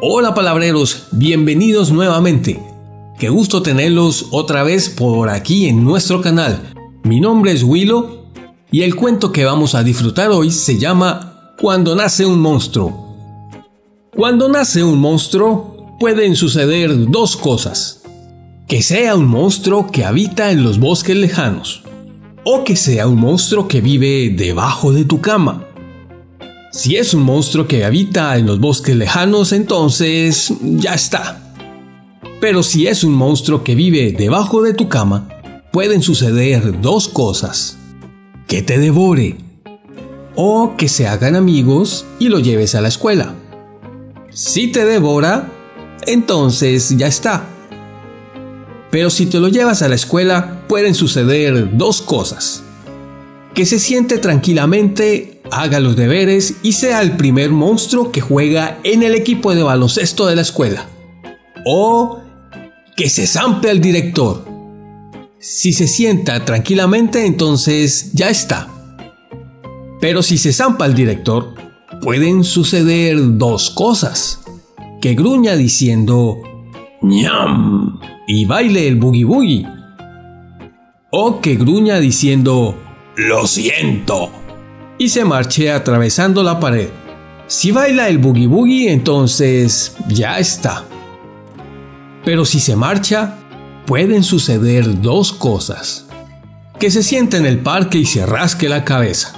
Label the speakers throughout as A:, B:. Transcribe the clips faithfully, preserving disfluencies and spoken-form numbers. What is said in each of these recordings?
A: Hola palabreros, bienvenidos nuevamente. Qué gusto tenerlos otra vez por aquí en nuestro canal. Mi nombre es Willow y el cuento que vamos a disfrutar hoy se llama Cuando nace un monstruo. Cuando nace un monstruo pueden suceder dos cosas. Que sea un monstruo que habita en los bosques lejanos o que sea un monstruo que vive debajo de tu cama. Si es un monstruo que habita en los bosques lejanos, entonces ya está. Pero si es un monstruo que vive debajo de tu cama, pueden suceder dos cosas. Que te devore o que se hagan amigos y lo lleves a la escuela. Si te devora, entonces ya está. Pero si te lo llevas a la escuela, pueden suceder dos cosas. Que se siente tranquilamente, haga los deberes y sea el primer monstruo que juega en el equipo de baloncesto de la escuela. O que se zampe al director. Si se sienta tranquilamente, entonces ya está. Pero si se zampa al director, pueden suceder dos cosas. Que gruña diciendo ñam y baile el boogie boogie. O que gruña diciendo lo siento y se marche atravesando la pared. Si baila el boogie boogie, entonces ya está. Pero si se marcha, pueden suceder dos cosas. Que se siente en el parque y se rasque la cabeza.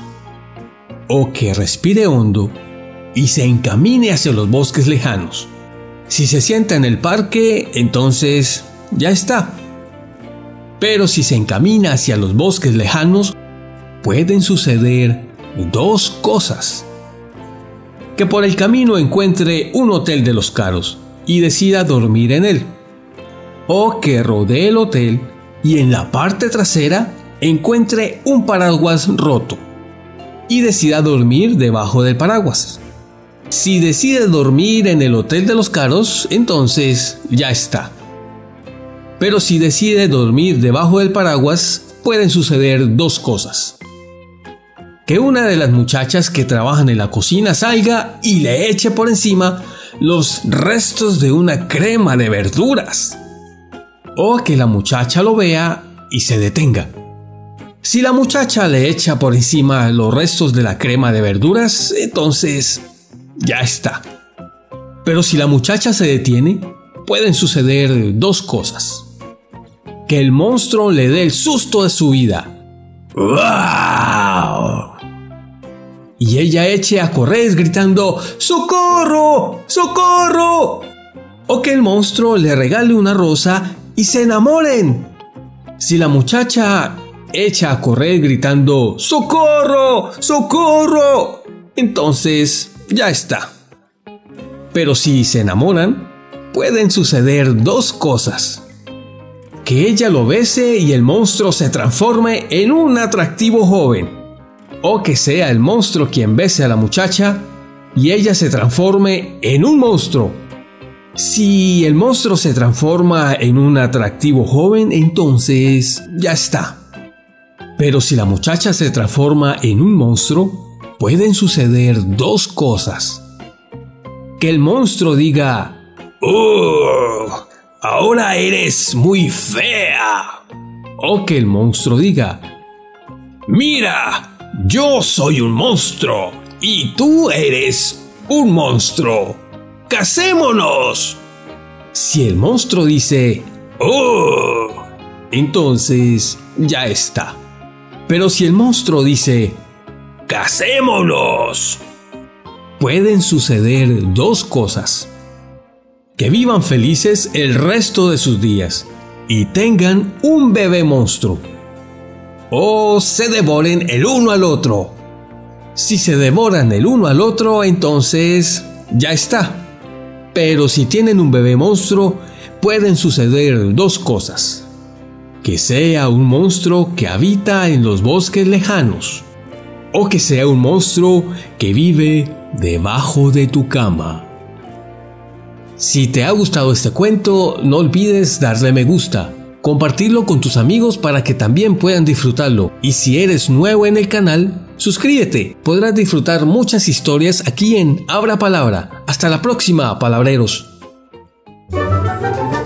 A: O que respire hondo y se encamine hacia los bosques lejanos. Si se sienta en el parque, entonces ya está. Pero si se encamina hacia los bosques lejanos, pueden suceder dos cosas. Que por el camino encuentre un hotel de los caros y decida dormir en él. O que rodee el hotel y en la parte trasera encuentre un paraguas roto y decida dormir debajo del paraguas. Si decide dormir en el hotel de los caros, entonces ya está. Pero si decide dormir debajo del paraguas, pueden suceder dos cosas. Que una de las muchachas que trabajan en la cocina salga y le eche por encima los restos de una crema de verduras. O que la muchacha lo vea y se detenga. Si la muchacha le echa por encima los restos de la crema de verduras, entonces ya está. Pero si la muchacha se detiene, pueden suceder dos cosas. Que el monstruo le dé el susto de su vida. ¡Wow! Y ella eche a correr gritando ¡socorro! ¡socorro! O que el monstruo le regale una rosa y se enamoren. Si la muchacha echa a correr gritando ¡socorro! ¡socorro! Entonces ya está. Pero si se enamoran, pueden suceder dos cosas. Que ella lo bese y el monstruo se transforme en un atractivo joven. O que sea el monstruo quien bese a la muchacha y ella se transforme en un monstruo. Si el monstruo se transforma en un atractivo joven, entonces ya está. Pero si la muchacha se transforma en un monstruo, pueden suceder dos cosas. Que el monstruo diga ¡oh! Ahora eres muy fea. O que el monstruo diga ¡mira! Yo soy un monstruo y tú eres un monstruo. ¡Casémonos! Si el monstruo dice ¡oh! Entonces ya está. Pero si el monstruo dice ¡casémonos!, pueden suceder dos cosas. Que vivan felices el resto de sus días y tengan un bebé monstruo. O se devoren el uno al otro. Si se devoran el uno al otro, entonces ya está. Pero si tienen un bebé monstruo, pueden suceder dos cosas. Que sea un monstruo que habita en los bosques lejanos. O que sea un monstruo que vive debajo de tu cama. Si te ha gustado este cuento, no olvides darle me gusta, compartirlo con tus amigos para que también puedan disfrutarlo. Y si eres nuevo en el canal, suscríbete, podrás disfrutar muchas historias aquí en Abra Palabra. Hasta la próxima, palabreros.